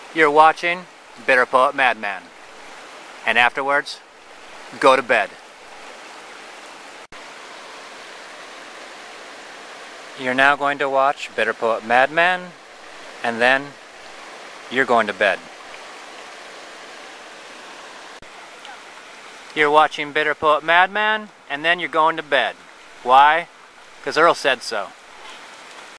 You're watching Bitter Poet Madman. And afterwards, go to bed. You're now going to watch Bitter Poet Madman, and then you're going to bed. You're watching Bitter Poet Madman, and then you're going to bed. Why? Because Earl said so.